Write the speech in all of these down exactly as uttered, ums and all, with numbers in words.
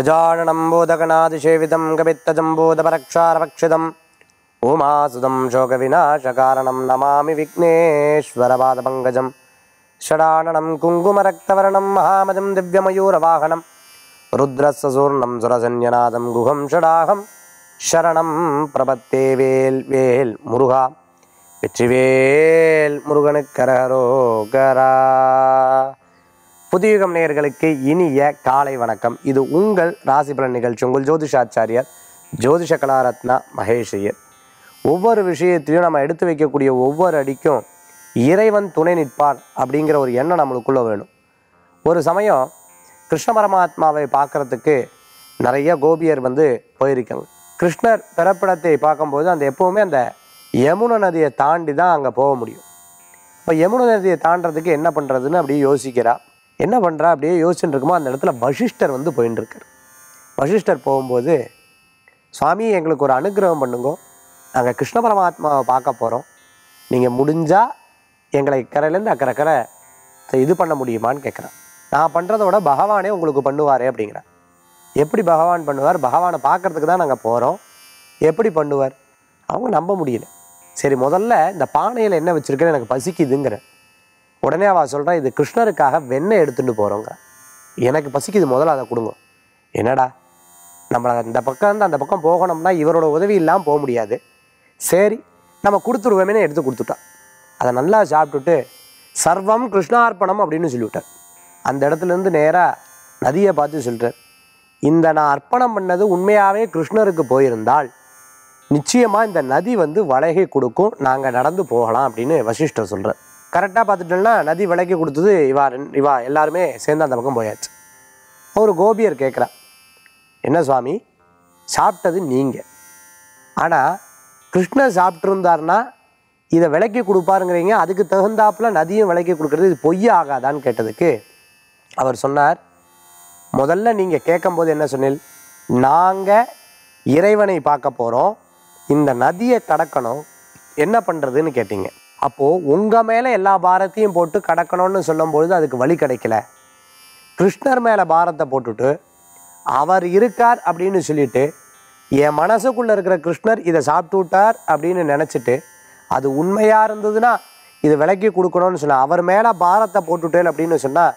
गजाननं बोधगणादिसेवितं कपित्तजम्बोधपरक्षारभक्षितम् उमासुतं शोकविनाशकारणं नमामि विघ्नेश्वरपादपङ्कजं षडाननं कुङ्कुमरक्तवर्णं महामजं दिव्यमयूरवाहनं रुद्रस्य सूर्णं सुरसंज्ञनादं गुहं षडाहं शरणं प्रपत्ते वेल वेल मुरुगा வெற்றிவேல் முருகனுக்கரகரோகரா. புதியுகம் நேயர்களுக்கு இனிய காலை வணக்கம். இது உங்கள் ராசி பலன் நிகழ்ச்சி. உங்கள் ஜோதிஷாச்சாரியார் ஜோதிஷ கலாரத்னா மகேஷையர். ஒவ்வொரு விஷயத்திலையும் நம்ம எடுத்து வைக்கக்கூடிய ஒவ்வொரு அடிக்கும் இறைவன் துணை நிற்பார் அப்படிங்கிற ஒரு எண்ணம் நம்மளுக்குள்ளே வேணும். ஒரு சமயம் கிருஷ்ண பரமாத்மாவை பார்க்குறதுக்கு நிறைய கோபியர் வந்து போயிருக்காங்க. கிருஷ்ணர் பிறப்பிடத்தை பார்க்கும்போது அந்த எப்போவுமே அந்த யமுனை நதியை தாண்டி தான் அங்கே போக முடியும். இப்போ யமுனை நதியை தாண்டறதுக்கு என்ன பண்ணுறதுன்னு அப்படியே யோசிக்கிறா. என்ன பண்ணுறா அப்படியே யோசிச்சுட்டு இருக்குமோ அந்த இடத்துல வசிஷ்டர் வந்து போயின்னு இருக்கார். வசிஷ்டர் போகும்போது, சுவாமி எங்களுக்கு ஒரு அனுகிரகம் பண்ணுங்கோ, நாங்கள் கிருஷ்ண பரமாத்மாவை பார்க்க போகிறோம், நீங்கள் முடிஞ்சால் எங்களை கரையிலேருந்து அக்கறை கரை இது பண்ண முடியுமான்னு கேட்குறேன். நான் பண்ணுறத விட பகவானே உங்களுக்கு பண்ணுவாரே அப்படிங்கிறேன். எப்படி பகவான் பண்ணுவார்? பகவானை பார்க்குறதுக்கு தான் நாங்கள் போகிறோம், எப்படி பண்ணுவார்? அவங்க நம்ப முடியல. சரி, முதல்ல இந்த பானையில் என்ன வச்சுருக்கேன்னு எனக்கு பசிக்குதுங்கிற உடனே அவள் சொல்கிறா, இது கிருஷ்ணருக்காக வெண்ணெய் எடுத்துகிட்டு போகிறோங்க, எனக்கு பசிக்குது, முதல்ல அதை கொடுங்க. என்னடா, நம்மளை இந்த பக்கம் இருந்து அந்த பக்கம் போகணும்னா இவரோட உதவி இல்லாமல் போக முடியாது, சரி நம்ம கொடுத்துருவோமேனு எடுத்து கொடுத்துட்டான். அதை நல்லா சாப்பிட்டுட்டு சர்வம் கிருஷ்ணார்ப்பணம் அப்படின்னு சொல்லிவிட்டார். அந்த இடத்துலேருந்து நேராக நதியை பார்த்து சொல்கிறார், இந்த நான் அர்ப்பணம் பண்ணது உண்மையாகவே கிருஷ்ணருக்கு போயிருந்தால் நிச்சயமாக இந்த நதி வந்து வளைகை கொடுக்கும், நாங்கள் நடந்து போகலாம் அப்படின்னு வசிஷ்டர் சொல்கிறார். கரெக்டாக பார்த்துட்டோம்னா நதி விலைக்கு கொடுத்தது இவா இவா எல்லாருமே சேர்ந்து அந்த பக்கம் போயாச்சு. ஒரு கோபியர் கேட்குறா, என்ன சுவாமி சாப்பிட்டது நீங்கள், ஆனால் கிருஷ்ணர் சாப்பிட்ருந்தார்னா இதை விலைக்கு கொடுப்பாருங்கிறீங்க, அதுக்கு தகுந்தாப்புல நதியும் விலைக்கு கொடுக்குறது இது பொய்ய ஆகாதான்னு கேட்டதுக்கு அவர் சொன்னார், முதல்ல நீங்கள் கேட்கும்போது என்ன சொன்னீல், நாங்கள் இறைவனை பார்க்க போகிறோம், இந்த நதியை கடக்கணும், என்ன பண்ணுறதுன்னு கேட்டீங்க. அப்போது உங்கள் மேலே எல்லா பாரத்தையும் போட்டு கடக்கணும்னு சொல்லும்பொழுது அதுக்கு வழி கிடைக்கல, கிருஷ்ணர் மேலே பாரத்தை போட்டுட்டு அவர் இருக்கார் அப்படின்னு சொல்லிட்டு என் மனசுக்குள்ளே இருக்கிற கிருஷ்ணர் இதை சாப்பிட்டு விட்டார் அப்படின்னு நினச்சிட்டு அது உண்மையாக இருந்ததுன்னா இது விலைக்கு கொடுக்கணும்னு சொன்னால் அவர் மேலே பாரத்தை போட்டுட்டேன் அப்படின்னு சொன்னால்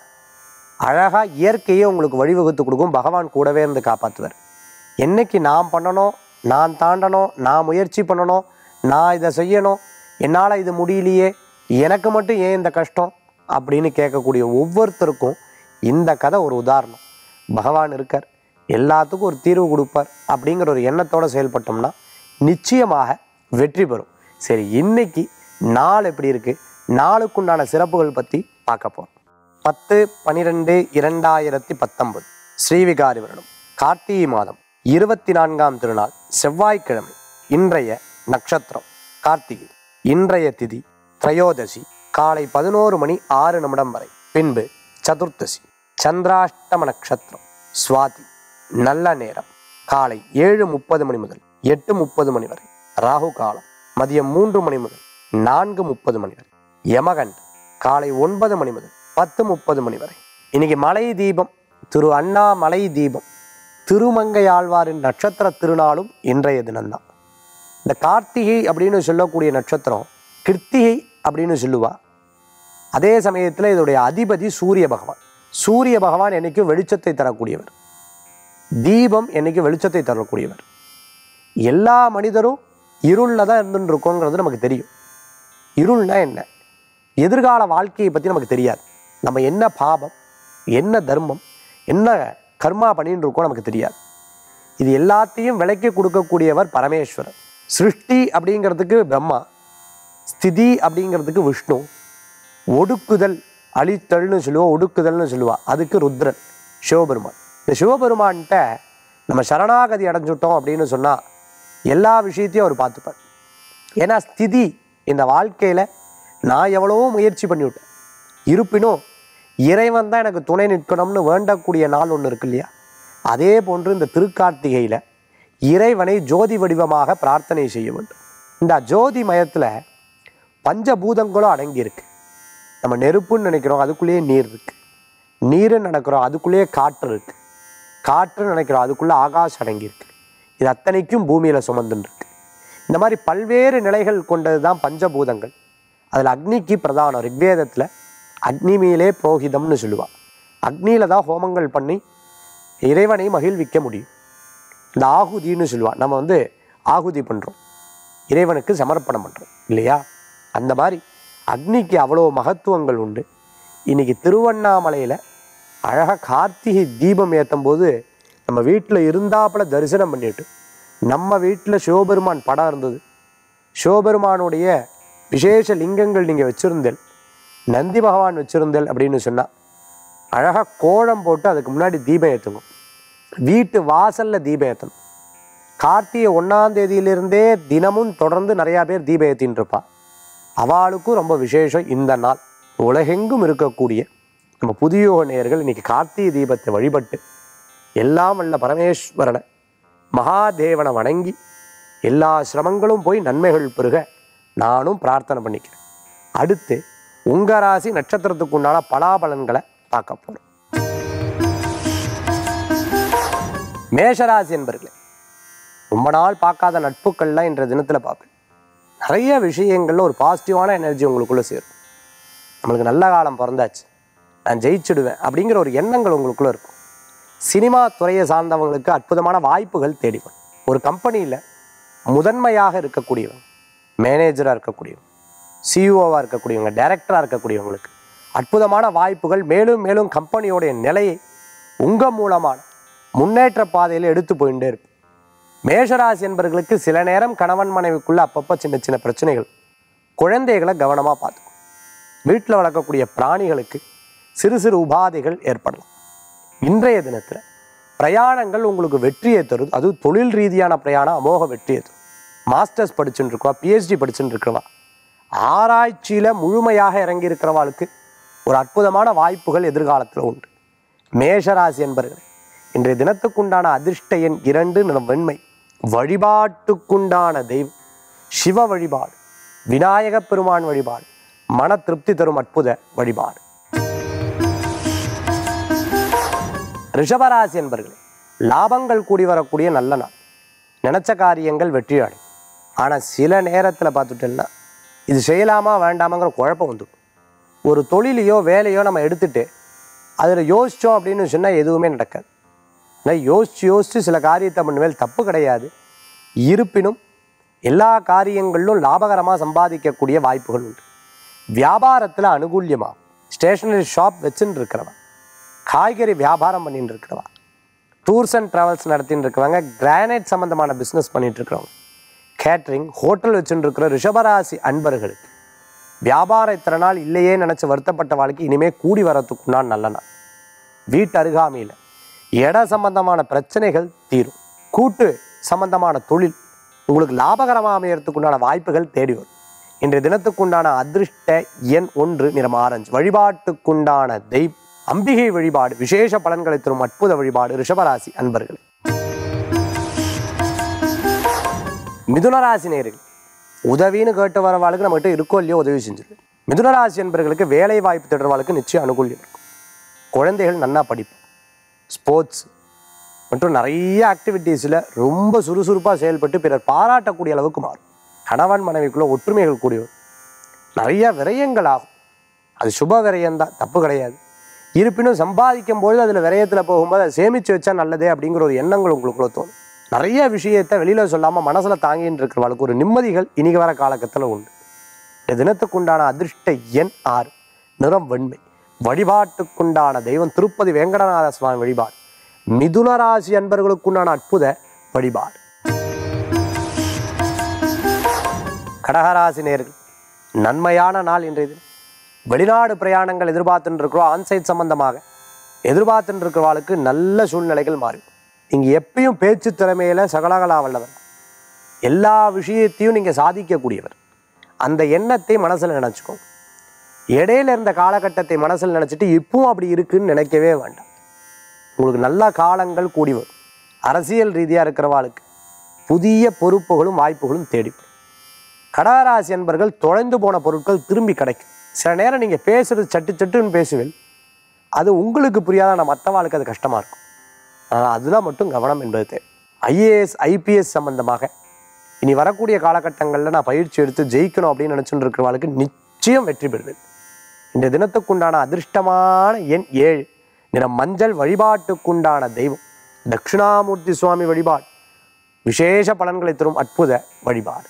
அழகாக இயற்கையே உங்களுக்கு வழிவகுத்து கொடுக்கும், பகவான் கூடவே இருந்து காப்பாற்றுவார். என்னைக்கு நான் பண்ணணும், நான் தாண்டணும், நான் முயற்சி பண்ணணும், நான் இதை செய்யணும், என்னால் இது முடியலையே, எனக்கு மட்டும் ஏன் இந்த கஷ்டம் அப்படின்னு கேட்கக்கூடிய ஒவ்வொருத்தருக்கும் இந்த கதை ஒரு உதாரணம். பகவான் இருக்கார், எல்லாத்துக்கும் ஒரு தீர்வு கொடுப்பார் அப்படிங்கிற ஒரு எண்ணத்தோடு செயல்பட்டோம்னா நிச்சயமாக வெற்றி பெறும். சரி, இன்னைக்கு நாள் எப்படி இருக்குது, நாளுக்குண்டான சிறப்புகள் பற்றி பார்க்க போகிறோம். பத்து பன்னிரெண்டு இரண்டாயிரத்தி பத்தொன்பது ஸ்ரீவிகாரி வருடம் கார்த்திகை மாதம் இருபத்தி நான்காம் திருநாள் செவ்வாய்க்கிழமை. இன்றைய நட்சத்திரம் கார்த்திகை. இன்றைய திதி திரையோதசி காலை பதினோரு மணி ஆறு நிமிடம் வரை, பின்பு சதுர்த்தசி. சந்திராஷ்டம நட்சத்திரம் சுவாதி. நல்ல நேரம் காலை ஏழு முப்பது மணி முதல் எட்டு முப்பது மணி வரை. ராகு காலம் மதியம் மூன்று மணி முதல் நான்கு முப்பது மணி வரை. யமகண்ட் காலை ஒன்பது மணி முதல் பத்து முப்பது மணி வரை. இன்னைக்கு மலை தீபம், திரு அண்ணாமலை தீபம், திருமங்கையாழ்வாரின் நட்சத்திர திருநாளும் இன்றைய தினம்தான். இந்த கார்த்திகை அப்படின்னு சொல்லக்கூடிய நட்சத்திரம் கிருத்திகை அப்படின்னு சொல்லுவா. அதே சமயத்தில் இதோடைய அதிபதி சூரிய பகவான். சூரிய பகவான் என்னைக்கும் வெளிச்சத்தை தரக்கூடியவர், தீபம் என்னைக்கும் வெளிச்சத்தை தரக்கூடியவர். எல்லா மனிதரும் இருளில் தான் இருந்துட்டு இருக்கோங்கிறது நமக்கு தெரியும். இருள்னா என்ன, எதிர்கால வாழ்க்கையை பற்றி நமக்கு தெரியாது. நம்ம என்ன பாபம், என்ன தர்மம், என்ன கர்மா பண்ணின்னு இருக்கோம் நமக்கு தெரியாது. இது எல்லாத்தையும் விலைக்கு கொடுக்கக்கூடியவர் பரமேஸ்வரர். சிருஷ்டி அப்படிங்கிறதுக்கு பிரம்மா, ஸ்திதி அப்படிங்கிறதுக்கு விஷ்ணு, ஒடுக்குதல் அழித்தல்னு சொல்லுவோம், ஒடுக்குதல்னு சொல்லுவா, அதுக்கு ருத்ரன் சிவபெருமான். இந்த சிவபெருமான்கிட்ட நம்ம சரணாகதி அடைஞ்சுட்டோம் அப்படின்னு சொன்னால் எல்லா விஷயத்தையும் அவர் பார்த்துப்பார். ஏன்னா ஸ்திதி, இந்த வாழ்க்கையில் நான் எவ்வளவோ முயற்சி பண்ணிவிட்டேன், இருப்பினும் இறைவன் தான் எனக்கு துணை நிற்கணும்னு வேண்டக்கூடிய நாள் ஒன்று இருக்கு இல்லையா, அதே போன்று இந்த திருக்கார்த்திகையில் இறைவனை ஜோதி வடிவமாக பிரார்த்தனை செய்ய வேண்டும். இந்த ஜோதி மயத்தில் பஞ்சபூதங்களும் அடங்கியிருக்கு. நம்ம நெருப்புன்னு நினைக்கிறோம், அதுக்குள்ளேயே நீர் இருக்குது. நீருன்னு நடக்கிறோம், அதுக்குள்ளேயே காற்று இருக்குது. காற்றுன்னு நினைக்கிறோம், அதுக்குள்ளே ஆகாஷ் அடங்கியிருக்கு. இது அத்தனைக்கும் பூமியில் சுமந்துன்னு இருக்கு. இந்த மாதிரி பல்வேறு நிலைகள் கொண்டது தான் பஞ்சபூதங்கள். அதில் அக்னிக்கு பிரதானம். ரிக்வேதத்தில் அக்னிமீலே புரோஹிதம்னு சொல்லுவாள். அக்னியில் தான் ஹோமங்கள் பண்ணி இறைவனை மகிழ்விக்க முடியும். இந்த ஆகுதின்னு சொல்லுவாள். நம்ம வந்து ஆகுதி பண்ணுறோம், இறைவனுக்கு சமர்ப்பணம் பண்ணுறோம் இல்லையா? அந்த மாதிரி அக்னிக்கு அவ்வளோ மகத்துவங்கள் உண்டு. இன்றைக்கி திருவண்ணாமலையில் அழகாக கார்த்திகை தீபம் ஏற்றும் போது நம்ம வீட்டில் இருந்தாப்புல தரிசனம் பண்ணிட்டு, நம்ம வீட்டில் சிவபெருமான் படம் இருந்தது, சிவபெருமானுடைய விசேஷ லிங்கங்கள் நீங்கள் வச்சுருந்தேன், நந்தி பகவான் வச்சுருந்தேன் அப்படின்னு சொன்னால் அழகாக கோலம் போட்டு அதுக்கு முன்னாடி தீபம் ஏற்றுங்க. வீட்டு வாசலில் தீபம் ஏற்றணும். கார்த்திகை ஒன்றாம் தேதியிலிருந்தே தினமும் தொடர்ந்து நிறையா பேர் தீபம் ஏற்றின்னு இருப்பாள். அவளுக்கும் ரொம்ப விசேஷம் இந்த நாள். உலகெங்கும் இருக்கக்கூடிய நம்ம புதியோக நேயர்கள் இன்றைக்கி கார்த்திகை தீபத்தை வழிபட்டு எல்லாம் வல்ல பரமேஸ்வரனை மகாதேவனை வணங்கி எல்லா சிரமங்களும் போய் நன்மைகள் பெருக நானும் பிரார்த்தனை பண்ணிக்கிறேன். அடுத்து உங்கள் ராசி நட்சத்திரத்துக்கு உண்டான பலாபலன்களை பார்க்க போகிறோம். மேஷராசி என்பர்களே, ரொம்ப நாள் பார்க்காத நட்புக்கள்லாம் இன்றைய தினத்தில் பார்ப்பேன். நிறைய விஷயங்களில் ஒரு பாசிட்டிவான எனர்ஜி உங்களுக்குள்ளே சேரும். நம்மளுக்கு நல்ல காலம் பிறந்தாச்சு, நான் ஜெயிச்சுடுவேன் அப்படிங்கிற ஒரு எண்ணங்கள் உங்களுக்குள்ளே இருக்கும். சினிமா துறையை சார்ந்தவங்களுக்கு அற்புதமான வாய்ப்புகள் தேடி வரும். ஒரு கம்பெனியில் முதன்மையாக இருக்கக்கூடியவங்க, மேனேஜராக இருக்கக்கூடியவங்க, சிஇஓவாக இருக்கக்கூடியவங்க, டைரக்டராக இருக்கக்கூடியவங்களுக்கு அற்புதமான வாய்ப்புகள் மேலும் மேலும் கம்பெனியோடைய நிலையை உங்கள் மூலமான முன்னேற்ற பாதையில் எடுத்து போயிட்டே இருக்கும். மேஷராசி என்பவர்களுக்கு சில நேரம் கணவன் மனைவிக்குள்ளே அப்பப்போ சின்ன சின்ன பிரச்சனைகள், குழந்தைகளை கவனமாக பார்த்துக்கும். வீட்டில் வளர்க்கக்கூடிய பிராணிகளுக்கு சிறு சிறு உபாதைகள் ஏற்படலாம். இன்றைய தினத்தில் பிரயாணங்கள் உங்களுக்கு வெற்றியை தருது. அதுவும் தொழில் ரீதியான பிரயாணம் அமோக வெற்றியை தரும். மாஸ்டர்ஸ் படிச்சுட்டு இருக்கவா, பிஹெச்டி படிச்சுட்டு இருக்கிறவா, ஆராய்ச்சியில் முழுமையாக இறங்கி இருக்கிறவாளுக்கு ஒரு அற்புதமான வாய்ப்புகள் எதிர்காலத்தில் உண்டு. மேஷராசி என்பவர்கள் இன்றைய தினத்துக்குண்டான அதிர்ஷ்ட எண் இரண்டு, நிறம் வெண்மை. வழிபாட்டுக்குண்டான தெய்வம் சிவ வழிபாடு, விநாயக பெருமான் வழிபாடு, மன திருப்தி தரும் அற்புத வழிபாடு. ரிஷபராசி என்பர்களே, லாபங்கள் கூடி வரக்கூடிய நல்ல நாள். நினச்ச காரியங்கள் வெற்றி அடையும். ஆனால் சில நேரத்தில் பார்த்துட்டோம்னா இது செய்யலாமா வேண்டாமாங்கிற குழப்பம் வந்துடும். ஒரு தொழிலையோ வேலையோ நம்ம எடுத்துகிட்டு அதில் யோசித்தோம் அப்படின்னு சொன்னால் எதுவுமே நடக்காது. ஆனால் யோசித்து யோசித்து சில காரியத்தை பண்ணுவேல் தப்பு கிடையாது. இருப்பினும் எல்லா காரியங்களிலும் லாபகரமாக சம்பாதிக்கக்கூடிய வாய்ப்புகள் உண்டு. வியாபாரத்தில் அனுகூல்யமாக ஸ்டேஷனரி ஷாப் வச்சுன்னு இருக்கிறவா, காய்கறி வியாபாரம் பண்ணிட்டு இருக்கிறவா, டூர்ஸ் அண்ட் ட்ராவல்ஸ் நடத்தின்னு இருக்கிறவங்க, கிரானைட் சம்மந்தமான பிஸ்னஸ் பண்ணிட்டு இருக்கிறவங்க, கேட்ரிங் ஹோட்டல் வச்சுட்டு இருக்கிற ரிஷபராசி அன்பர்களுக்கு வியாபார இத்தனை நாள் இல்லையே நினச்சி வருத்தப்பட்ட வாழ்க்கை இனிமேல் கூடி வரத்துக்குண்டான் நல்ல நாள். வீட்டு அருகாமையில் இட சம்பந்தமான பிரச்சனைகள் தீரும். கூட்டு சம்பந்தமான தொழில் உங்களுக்கு லாபகரமாக அமையறதுக்குண்டான வாய்ப்புகள் தேடி வரும். இன்றைய தினத்துக்குண்டான அதிர்ஷ்ட எண் ஒன்று, நிறம் ஆரஞ்சு. வழிபாட்டுக்குண்டான தெய்வம் அம்பிகை வழிபாடு, விசேஷ பலன்களை தரும் அற்புத வழிபாடு. ரிஷபராசி அன்பர்கள். மிதுனராசி நேயர்கள், உதவின்னு கேட்டு வரவாளுக்கு நம்மகிட்ட இருக்கோ இல்லையோ உதவி செஞ்சிருக்கு. மிதுனராசி என்பவர்களுக்கு வேலை வாய்ப்பு தேடுறவாளுக்கு நிச்சயம் அனுகூல்யம் இருக்கும். குழந்தைகள் நன்னா படிப்பு, ஸ்போர்ட்ஸ் மற்றும் நிறைய ஆக்டிவிட்டீஸில் ரொம்ப சுறுசுறுப்பாக செயல்பட்டு பிறர் பாராட்டக்கூடிய அளவுக்கு மாறும். கணவன் மனைவிக்குள்ள ஒற்றுமைகள் கூடிய நிறைய விரயங்கள் ஆகும். அது சுப விரயம்தான், தப்பு கிடையாது. இருப்பினும் சம்பாதிக்கும் பொழுது அதில் விரயத்தில் போகும்போது அதை சேமித்து வச்சா நல்லதே அப்படிங்கிற ஒரு எண்ணங்கள் உங்களுக்குள்ள தோணும். நிறைய விஷயத்தை வெளியில் சொல்லாமல் மனசில் தாங்கின்னு இருக்கிறவளுக்கு ஒரு நிம்மதிகள் இனிக்கு வர காலகட்டத்தில் உண்டு. இந்த தினத்துக்குண்டான அதிர்ஷ்ட எண் ஆறு, நிறம் வெண்மை. வழிபாட்டுக்குண்டான தெய்வம் திருப்பதி வெங்கடநாத சுவாமி வழிபாடு. மிதுனராசி அன்பர்களுக்குண்டான அற்புத வழிபாடு. கடகராசி நேயர்கள், நன்மையான நாள் இன்றைய தினம். வெளிநாடு பிரயாணங்கள் எதிர்பார்த்துட்டு இருக்கிறோம், ஆன்சைட் சம்பந்தமாக எதிர்பார்த்துட்டு இருக்கிறவாளுக்கு நல்ல சூழ்நிலைகள் மாறும். நீங்கள் எப்பயும் பேச்சு திறமையில சகலகலா வல்லவர், எல்லா விஷயத்தையும் நீங்கள் சாதிக்கக்கூடியவர். அந்த எண்ணத்தை மனசில் நினச்சிக்கோங்க. இடையில இருந்த காலகட்டத்தை மனசில் நினச்சிட்டு இப்பவும் அப்படி இருக்குன்னு நினைக்கவே வேண்டாம். உங்களுக்கு நல்ல காலங்கள் கூடி வரும். அரசியல் ரீதியாக இருக்கிறவாளுக்கு புதிய பொறுப்புகளும் வாய்ப்புகளும் தேடி வரும். கடகராசி என்பர்கள் தொலைந்து போன பொருட்கள் திரும்பி கிடைக்கும். சில நேரம் நீங்கள் பேசுகிறது சட்டு சட்டுன்னு பேசுவேன், அது உங்களுக்கு புரியாத நான் மற்றவாளுக்கு அது கஷ்டமாக இருக்கும். ஆனால் அதில் மட்டும் கவனம் என்பது தேவை. ஐஏஎஸ் ஐபிஎஸ் சம்பந்தமாக இனி வரக்கூடிய காலகட்டங்களில் நான் பயிற்சி எடுத்து ஜெயிக்கணும் அப்படின்னு நினச்சிட்டு இருக்கிறவங்களுக்கு நிச்சயம் வெற்றி பெறுவேன். இந்த தினத்துக்குண்டான அதிர்ஷ்டமான எண் ஏழு, நிறம் மஞ்சள். வழிபாட்டுக்குண்டான தெய்வம் தட்சிணாமூர்த்தி சுவாமி வழிபாடு விசேஷ பலன்களை தரும் அற்புத வழிபாடு.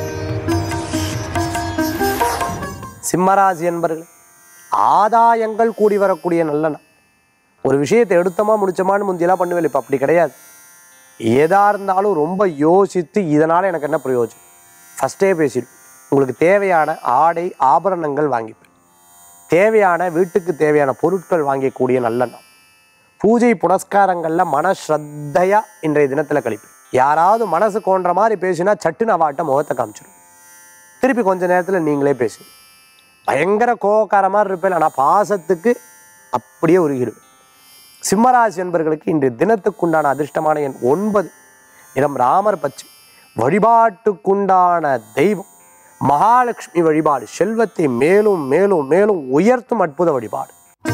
சிம்மராசி என்பர்கள் ஆதாயங்கள் கூடி வரக்கூடிய நல்ல நாள். ஒரு விஷயத்தை எடுத்தோமா முடிச்சோமான்னு முந்தியெல்லாம் பண்ணுவேன், இப்போ அப்படி கிடையாது. ஏதா இருந்தாலும் ரொம்ப யோசித்து இதனால் எனக்கு என்ன பிரயோஜனம் ஃபஸ்ட்டே பேசிடும். உங்களுக்கு தேவையான ஆடை ஆபரணங்கள் வாங்கிப்பேன், தேவையான வீட்டுக்கு தேவையான பொருட்கள் வாங்கக்கூடிய நல்ல நாள். பூஜை புனஸ்காரங்களில் மனஸ்ரத்தையாக இன்றைய தினத்தில் கழிப்பேன். யாராவது மனசு கோன்ற மாதிரி பேசினா சட்டுன்னு அவாட்ட முகத்தை காமிச்சிடும். திருப்பி கொஞ்ச நேரத்தில் நீங்களே பேசுங்க. பயங்கர கோபக்கார மாதிரி இருப்பேன், ஆனால் பாசத்துக்கு அப்படியே உருகிடுவேன். சிம்மராசி என்பர்களுக்கு இன்று தினத்துக்குண்டான அதிர்ஷ்டமான எண் ஒன்பது, நிறம் ராமர் பச்சை. வழிபாட்டுக்குண்டான தெய்வம் மகாலட்சுமி வழிபாடு செல்வத்தை மேலும் மேலும் மேலும் உயர்த்தும் அற்புத வழிபாடு.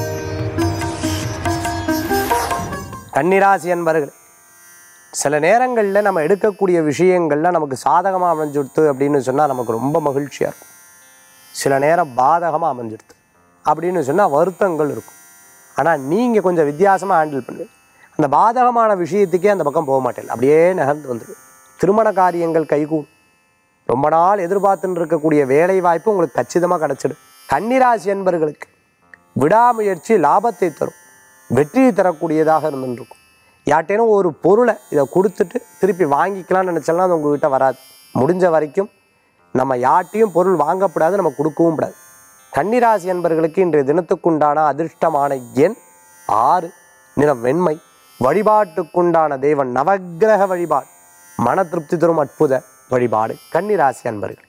கன்னிராசி என்பர்கள் சில நேரங்களில் நம்ம எடுக்கக்கூடிய விஷயங்கள்ல நமக்கு சாதகமாக அமைஞ்சுடுத்து அப்படின்னு சொன்னால் நமக்கு ரொம்ப மகிழ்ச்சியாக இருக்கும். சில நேரம் பாதகமாக அமைஞ்சிடுது அப்படின்னு சொன்னால் வருத்தங்கள் இருக்கும். ஆனால் நீங்கள் கொஞ்சம் வித்தியாசமாக ஹேண்டில் பண்ணுவீங்க. அந்த பாதகமான விஷயத்துக்கே அந்த பக்கம் போக மாட்டேன், அப்படியே நகர்ந்து வந்துடுவேன். திருமண காரியங்கள் கைகூடும். ரொம்ப நாள் எதிர்பார்த்துன்னு இருக்கக்கூடிய வேலை வாய்ப்பு உங்களுக்கு கச்சிதமாக கிடச்சிடும். கன்னிராசி என்பர்களுக்கு விடாமுயற்சி லாபத்தை தரும், வெற்றியை தரக்கூடியதாக இருந்துருக்கும். யார்ட்டேனும் ஒரு பொருளை இதை கொடுத்துட்டு திருப்பி வாங்கிக்கலாம்னு நினச்சாலும் அது உங்ககிட்ட வராது. முடிஞ்ச வரைக்கும் நம்ம யார்ட்டையும் பொருள் வாங்கப்படாது, நம்ம கொடுக்கவும் கூடாது. கன்னிராசி என்பர்களுக்கு இன்றைய தினத்துக்குண்டான அதிர்ஷ்டமான எண் ஆறு, நிறம் வெண்மை. வழிபாட்டுக்குண்டான தெய்வம் நவக்கிரக வழிபாடு மன திருப்தி தரும் அற்புத வழிபாடு. கன்னிராசி அன்பர்கள்.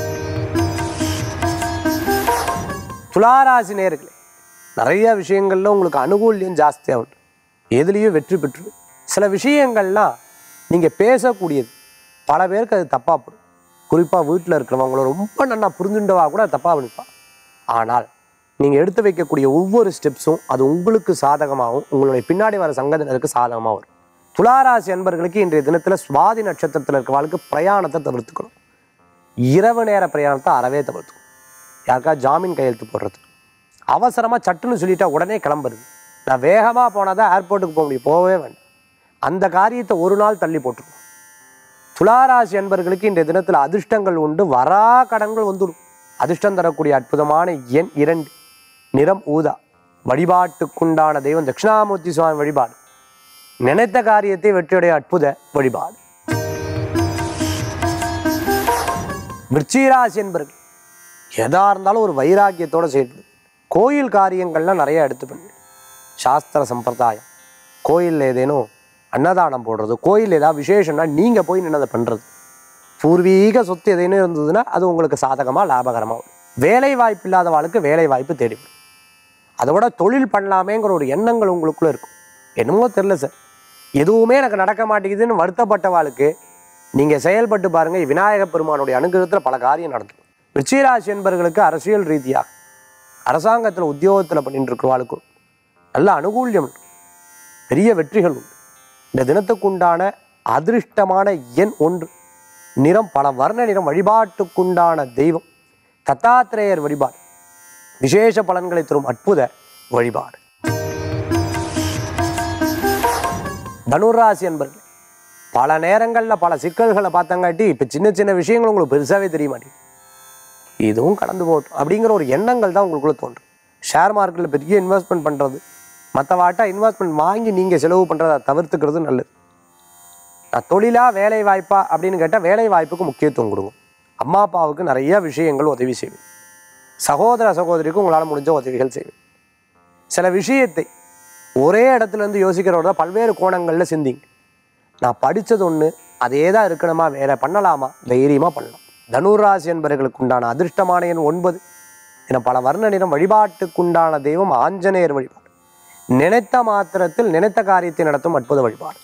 துளாராசி நேயர்களே, நிறைய விஷயங்கள்ல உங்களுக்கு அனுகூல்யம் ஜாஸ்தியாக உண்டு, எதுலேயும் வெற்றி பெற்று. சில விஷயங்கள்லாம் நீங்கள் பேசக்கூடியது பல பேருக்கு அது தப்பாக போடும். குறிப்பாக வீட்டில் இருக்கிறவங்கள ரொம்ப நல்லா புரிஞ்சுண்டவா கூட தப்பாக பண்ணிப்பான். ஆனால் நீங்கள் எடுத்து வைக்கக்கூடிய ஒவ்வொரு ஸ்டெப்ஸும் அது உங்களுக்கு சாதகமாகவும் உங்களுடைய பின்னாடி வர சங்கதினருக்கு சாதகமாக வரும். துளாராசி அன்பர்களுக்கு இன்றைய தினத்தில் சுவாதி நட்சத்திரத்தில் இருக்கிறவங்களுக்கு பிரயாணத்தை தவிர்த்துக்கணும். இரவு நேர பிரயாணத்தை அறவே தவிர்த்துக்கணும். யாருக்கா ஜாமீன் கையெழுத்து போடுறது, அவசரமாக சட்டுன்னு சொல்லிட்டா உடனே கிளம்புறது. நான் வேகமாக போனால் தான் ஏர்போர்ட்டுக்கு போக முடியும், போகவே வேண்டாம். அந்த காரியத்தை ஒரு நாள் தள்ளி போட்டுருவோம். துளாராசி அன்பர்களுக்கு இன்றைய தினத்தில் அதிர்ஷ்டங்கள் உண்டு, வரா கடன்கள் வந்துடும். அதிர்ஷ்டம் தரக்கூடிய அற்புதமான எண் இரண்டு, நிறம் ஊதா. வழிபாட்டுக்குண்டான தெய்வம் தட்சிணாமூர்த்தி சுவாமி வழிபாடு நினைத்த காரியத்தை வெற்றியுடைய அற்புத வழிபாடு. விருச்சிகராசி என்பர்கள் எதா இருந்தாலும் ஒரு வைராக்கியத்தோட செயல்படும். கோயில் காரியங்கள்லாம் நிறைய எடுத்து பண்ணு. சாஸ்திர சம்பிரதாயம், கோயிலில் ஏதேனும் அன்னதானம் போடுறது, கோயில் ஏதாவது விசேஷம்னா நீங்கள் போய் நின்று அதை பண்ணுறது. பூர்வீக சொத்து எதேனும் இருந்ததுன்னா அது உங்களுக்கு சாதகமாக லாபகரமாக வரும். வேலை வாய்ப்பு இல்லாதவாளுக்கு வேலை வாய்ப்பு தேடிவிடும். அதோட தொழில் பண்ணலாமேங்கிற ஒரு எண்ணங்கள் உங்களுக்குள்ளே இருக்கும். என்னமோ தெரில சார், எதுவுமே எனக்கு நடக்க மாட்டேங்குதுன்னு வருத்தப்பட்டவாளுக்கு நீங்கள் செயல்பட்டு பாருங்கள், விநாயக பெருமானுடைய அனுகிரகத்தில் பல காரியம் நடந்துடும். விருச்சிகராசி என்பவர்களுக்கு அரசியல் ரீதியாக அரசாங்கத்தில் உத்தியோகத்தில் பண்ணிட்டு இருக்கிறவாளுக்கும் நல்ல அனுகூல்யம் உண்டு, பெரிய வெற்றிகள் உண்டு. இந்த தினத்துக்குண்டான அதிர்ஷ்டமான எண் ஒன்று, நிறம் பல வர்ண நிறம். வழிபாட்டுக்குண்டான தெய்வம் தத்தாத்திரேயர் வழிபாடு விசேஷ பலன்களை தரும் அற்புத வழிபாடு. தனுராசி என்பர்கள் பல நேரங்களில் பல சிக்கல்களை பார்த்தங்காட்டி இப்போ சின்ன சின்ன விஷயங்கள் உங்களுக்கு பெருசாகவே தெரிய மாட்டேங்குது. இதுவும் கடந்து போகட்டும் அப்படிங்கிற ஒரு எண்ணங்கள் தான் உங்களுக்குள்ள தோன்றும். ஷேர் மார்க்கெட்டில் பெரிய இன்வெஸ்ட்மெண்ட் பண்ணுறது, மற்ற வாட்டா இன்வெஸ்ட்மெண்ட் வாங்கி நீங்கள் செலவு பண்ணுறதை தவிர்த்துக்கிறது நல்லது. நான் தொழிலா வேலை வாய்ப்பா அப்படின்னு கேட்டால் வேலை வாய்ப்புக்கு முக்கியத்துவம் கொடுங்க. அம்மா அப்பாவுக்கு நிறைய விஷயங்கள் உதவி செய்வேன். சகோதர சகோதரிக்கு உங்களால் முடிஞ்ச உதவிகள் செய்வேன். சில விஷயத்தை ஒரே இடத்துலேருந்து யோசிக்கிறோட பல்வேறு கோணங்களில் சிந்திங்க. நான் படித்தது ஒன்று, அதே தான் இருக்கணுமா, வேற பண்ணலாமா, தைரியமாக பண்ணலாம். தனுராசி என்பவர்களுக்கு உண்டான அதிர்ஷ்டமான எண் ஒன்பது, என பல வர்ண நிறம். வழிபாட்டுக்குண்டான தெய்வம் ஆஞ்சநேயர் வழிபாடு நினைத்த மாத்திரத்தில் நினைத்த காரியத்தை நடத்தும் அற்புத வழிபாடு.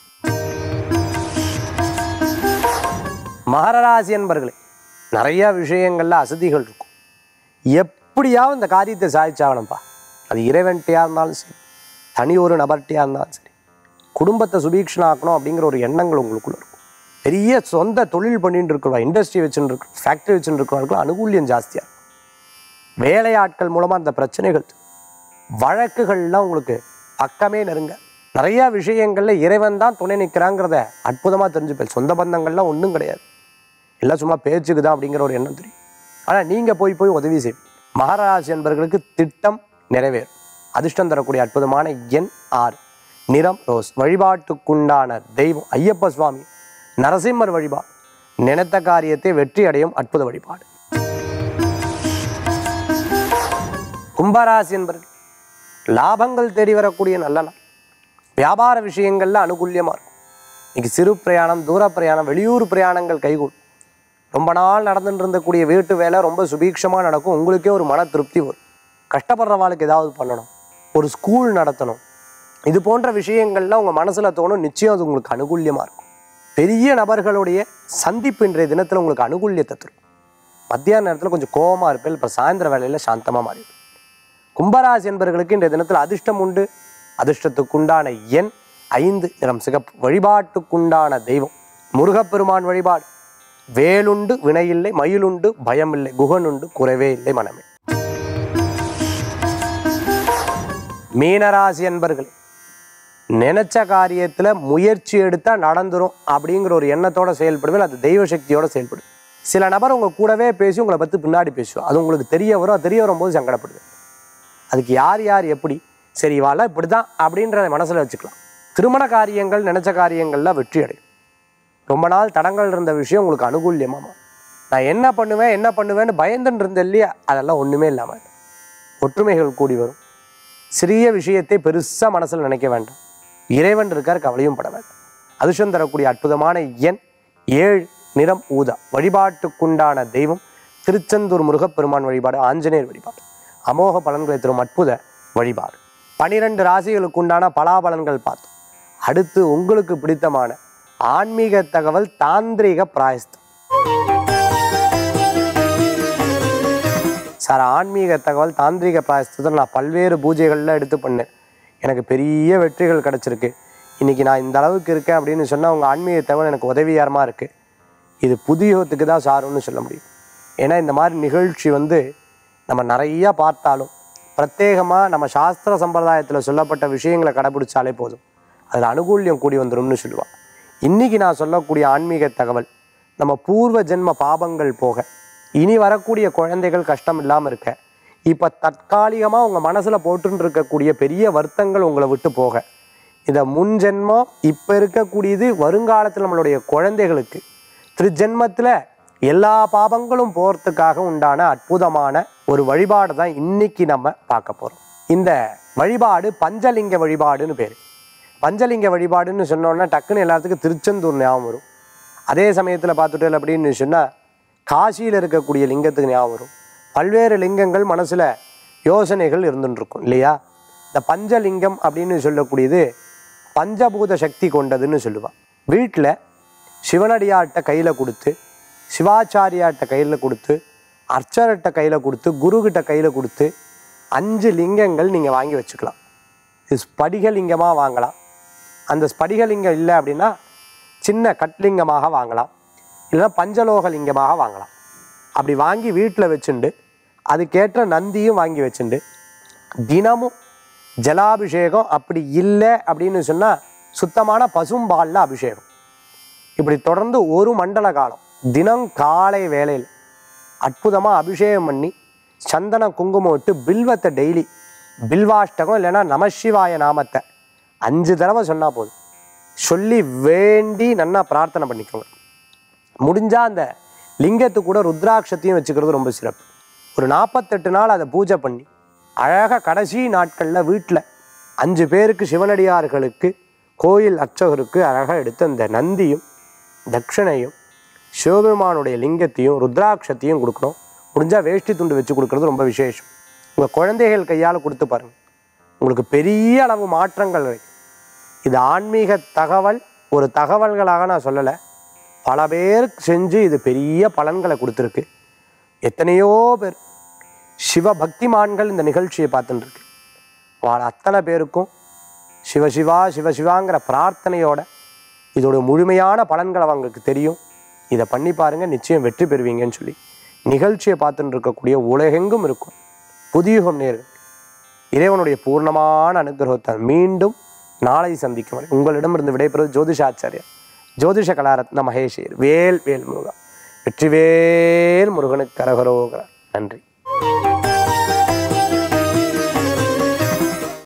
மகராசி என்பர்களே, நிறைய விஷயங்கள்ல அசதிகள் இருக்கும். எப்படியாவது இந்த காரியத்தை சாதிச்சாகணும்ப்பா. அது இறைவன்கிட்டையா இருந்தாலும் சரி, தனி ஒரு நபர்கிட்டையா இருந்தாலும் சரி, குடும்பத்தை சுபீக்ஷனாக்கணும் அப்படிங்கிற ஒரு எண்ணங்கள் உங்களுக்குள்ள இருக்கும். பெரிய சொந்த தொழில் பண்ணிட்டு இருக்கிறவா, இண்டஸ்ட்ரி வச்சுட்டு இருக்க, ஃபேக்ட்ரி வச்சுட்டு இருக்கிறவர்களுக்கு அனுகூல்யம் ஜாஸ்தியாக இருக்கும். வேலையாட்கள் மூலமாக அந்த பிரச்சனைகள், வழக்குகள்லாம் உங்களுக்கு பக்கமே நெருங்க. நிறையா விஷயங்களில் இறைவன் தான் துணை நிற்கிறாங்கிறத அற்புதமாக தெரிஞ்சுப்பேன். சொந்த பந்தங்கள்லாம் ஒன்றும் கிடையாது, எல்லாம் சும்மா பேச்சுக்கு தான் அப்படிங்கிற ஒரு எண்ணம் தெரியும். ஆனால் நீங்கள் போய் போய் உதவி செய்யும். மகராசி என்பவர்களுக்கு திட்டம் நிறைவேறும். அதிர்ஷ்டம் தரக்கூடிய அற்புதமான எண் ஆறு, நிறம் ரோஸ். வழிபாட்டுக்குண்டான தெய்வம் ஐயப்ப சுவாமி, நரசிம்மர் வழிபாடு. நினைத்த காரியத்தை வெற்றி அடையும் அற்புத வழிபாடு. கும்பராசி என்பவர்கள் லாபங்கள் தேடி வரக்கூடிய நல்ல நாள். வியாபார விஷயங்கள்ல அனுகூல்யமாக இருக்கும். இன்னைக்கு சிறு பிரயாணம், தூர பிரயாணம், வெளியூர் பிரயாணங்கள் கைகூடும். ரொம்ப நாள் நடந்துட்டு இருந்தக்கூடிய வீட்டு வேலை ரொம்ப சுபீட்சமாக நடக்கும். உங்களுக்கே ஒரு மன திருப்தி வரும். கஷ்டப்படுறவாளுக்கு ஏதாவது பண்ணணும், ஒரு ஸ்கூல் நடத்தணும், இது போன்ற விஷயங்கள்லாம் உங்கள் மனசில் தோணும். நிச்சயம் அது உங்களுக்கு அனுகூல்யமாக இருக்கும். பெரிய நபர்களுடைய சந்திப்பு இன்றைய தினத்தில் உங்களுக்கு அனுகூல்யத்தை தரும். மத்தியான நேரத்தில் கொஞ்சம் கோபமாக இருப்பேன், இப்போ சாயந்தர வேலையில் சாந்தமாக மாறிடும். கும்பராசி என்பவர்களுக்கு இன்றைய தினத்தில் அதிர்ஷ்டம் உண்டு. அதிர்ஷ்டத்துக்குண்டான எண் ஐந்து, நிறம் சிகப்பு. வழிபாட்டுக்குண்டான தெய்வம் முருகப்பெருமான் வழிபாடு. வேலுண்டு வினையில்லை, மயிலுண்டு பயமில்லை, குகனுண்டு குறைவே இல்லை மனமே. மீனராசி என்பர்களே, நினைச்ச காரியத்தில் முயற்சி எடுத்தால் நடந்துரும் அப்படிங்கிற ஒரு எண்ணத்தோட செயல்படுவேன். அது தெய்வ சக்தியோட செயல்படும். சில நபர் உங்கள் கூடவே பேசி உங்களை பற்றி பின்னாடி பேசுவோம். அது உங்களுக்கு தெரிய வரும். தெரிய வரும்போது சங்கடப்படுவேன். அதுக்கு யார் யார் எப்படி சரி வாழ இப்படி தான் அப்படின்றத மனசில் வச்சுக்கலாம். திருமண காரியங்கள், நினைச்ச காரியங்கள்லாம் வெற்றி அடையும். ரொம்ப நாள் தடங்கள் இருந்த விஷயம் உங்களுக்கு அனுகூல்யமாக. நான் என்ன பண்ணுவேன் என்ன பண்ணுவேன்னு பயந்துன்னு இருந்தேன் இல்லையா, அதெல்லாம் ஒன்றுமே இல்லாமல் ஒற்றுமைகள் கூடி வரும். சிறிய விஷயத்தை பெருசாக மனசில் நினைக்க வேண்டாம். இறைவன் இருக்கார், கவலையும் பட வேண்டாம். அதிர்ஷ்டம் தரக்கூடிய அற்புதமான எண் ஏழு, நிறம் ஊதா. வழிபாட்டுக்குண்டான தெய்வம் திருச்செந்தூர் முருகப்பெருமான் வழிபாடு. ஆஞ்சநேயர் வழிபாடு அமோக பலன்களை தரும் அற்புத வழிபாடு. பனிரெண்டு ராசிகளுக்குண்டான பலாபலன்கள் பார்த்தோம். அடுத்து உங்களுக்கு பிடித்தமான ஆன்மீக தகவல், தாந்திரிக பிராயஸ்தம். சார், ஆன்மீக தகவல் தாந்திரிக பிராயஸ்தத்தில் நான் பல்வேறு பூஜைகளில் எடுத்து பண்ணேன், எனக்கு பெரிய வெற்றிகள் கிடச்சிருக்கு. இன்றைக்கி நான் இந்த அளவுக்கு இருக்கேன் அப்படின்னு சொன்னால் உங்கள் ஆன்மீக தகவல் எனக்கு உதவியாரமாக இருக்குது. இது புதியத்துக்கு தான் சாருன்னு சொல்ல முடியும். ஏன்னா இந்த மாதிரி நிகழ்ச்சி வந்து நம்ம நிறையா பார்த்தாலும் பிரத்யேகமாக நம்ம சாஸ்திர சம்பிரதாயத்தில் சொல்லப்பட்ட விஷயங்களை கடைபிடிச்சாலே போதும், அதில் அனுகூல்யம் கூடி வந்துடும்னு சொல்லுவாள். இன்றைக்கி நான் சொல்லக்கூடிய ஆன்மீக தகவல், நம்ம பூர்வ ஜென்ம பாபங்கள் போக, இனி வரக்கூடிய குழந்தைகள் கஷ்டம் இல்லாமல் இருக்க, இப்போ தற்காலிகமாக உங்கள் மனசில் போட்டுன்னு இருக்கக்கூடிய பெரிய வருத்தங்கள் உங்களை விட்டு போக, இந்த முன் ஜென்மம் இப்போ இருக்கக்கூடியது வருங்காலத்தில் நம்மளுடைய குழந்தைகளுக்கு திருஜென்மத்தில் எல்லா பாபங்களும் போகிறதுக்காக உண்டான அற்புதமான ஒரு வழிபாடு தான் இன்னைக்கு நம்ம பார்க்க போகிறோம். இந்த வழிபாடு பஞ்சலிங்க வழிபாடுன்னு பேர். பஞ்சலிங்க வழிபாடுன்னு சொன்னோன்னா டக்குன்னு எல்லாத்துக்கும் திருச்செந்தூர் ஞாபகம் வரும். அதே சமயத்தில் பார்த்துட்டு அப்படின்னு சொன்னால் காசியில் இருக்கக்கூடிய லிங்கத்துக்கு ஞாபகம் வரும். பல்வேறு லிங்கங்கள் மனசில் யோசனைகள் இருந்துட்டு இருக்கும் இல்லையா. இந்த பஞ்சலிங்கம் அப்படின்னு சொல்லக்கூடியது பஞ்சபூத சக்தி கொண்டதுன்னு சொல்லுவாள். வீட்டில் சிவனடியார்கிட்ட கையில் கொடுத்து, சிவாச்சாரியார்கிட்ட கையில் கொடுத்து, அர்ச்சர்கிட்ட கையில் கொடுத்து, குருக்கிட்ட கையில் கொடுத்து அஞ்சு லிங்கங்கள் நீங்கள் வாங்கி வச்சுக்கலாம். இது ஸ்படிகலிங்கமாக வாங்கலாம். அந்த ஸ்படிகலிங்கம் இல்லை அப்படின்னா சின்ன கட்லிங்கமாக வாங்கலாம், இல்லைன்னா பஞ்சலோக லிங்கமாக வாங்கலாம். அப்படி வாங்கி வீட்டில் வச்சுண்டு அதுக்கேற்ற நந்தியும் வாங்கி வச்சுண்டு தினமும் ஜலாபிஷேகம், அப்படி இல்லை அப்படின்னு சொன்னால் சுத்தமான பசும்பாலில் அபிஷேகம். இப்படி தொடர்ந்து ஒரு மண்டல காலம் தினம் காலை வேளையில் அற்புதமாக அபிஷேகம் பண்ணி சந்தன குங்குமம் விட்டு பில்வத்தை டெய்லி பில்வாஷ்டகம் இல்லைன்னா நமசிவாய நாமத்தை அஞ்சு தடவை சொன்னால் போதும். சொல்லி வேண்டி நன்னா பிரார்த்தனை பண்ணிக்கோங்க. முடிஞ்சால் அந்த லிங்கத்துக்கு கூட ருத்ராட்சத்தையும் வச்சுக்கிறது ரொம்ப சிறப்பு. ஒரு நாற்பத்தெட்டு நாள் அதை பூஜை பண்ணி அழகாக கடைசி நாட்களில் வீட்டில் அஞ்சு பேருக்கு சிவனடியார்களுக்கு கோயில் அர்ச்சகருக்கு அழகாக எடுத்து அந்த நந்தியும் தட்சிணையும் சிவபெருமானுடைய லிங்கத்தையும் ருத்ராட்சத்தையும் கொடுக்கணும். முடிஞ்சால் வேஷ்டி துண்டு வச்சு கொடுக்குறது ரொம்ப விசேஷம். உங்கள் குழந்தைகள் கையால் கொடுத்து பாருங்கள், உங்களுக்கு பெரிய அளவு மாற்றங்கள் கிடைக்கும். இது ஆன்மீக தகவல், ஒரு தகவல்களாக நான் சொல்லலை, பல பேர் செஞ்சு இது பெரிய பலன்களை கொடுத்துருக்கு. எத்தனையோ பேர் சிவபக்திமான்கள் இந்த நிகழ்ச்சியை பார்த்துட்டுருக்கு. அவள் அத்தனை பேருக்கும் சிவசிவா சிவசிவாங்கிற பிரார்த்தனையோட இதோட முழுமையான பலன்கள் அவங்களுக்கு தெரியும். இதை பண்ணி பாருங்கள், நிச்சயம் வெற்றி பெறுவீங்கன்னு சொல்லி நிகழ்ச்சியை பார்த்துட்டு இருக்கக்கூடிய உலகெங்கும் இருக்கும் புதியுகம் நேர்கள் இறைவனுடைய பூர்ணமான அனுகிரகத்தை மீண்டும் நாளை சந்திக்கும் வரை உங்களிடமிருந்து விடைபெறுவது ஜோதிஷாச்சாரியர் ஜோதிஷ கலாரத்ன மகேஷ். வேல் வேல் முருகா. வெற்றிவேல் முருகனுக்கு கரகரோகரா. நன்றி.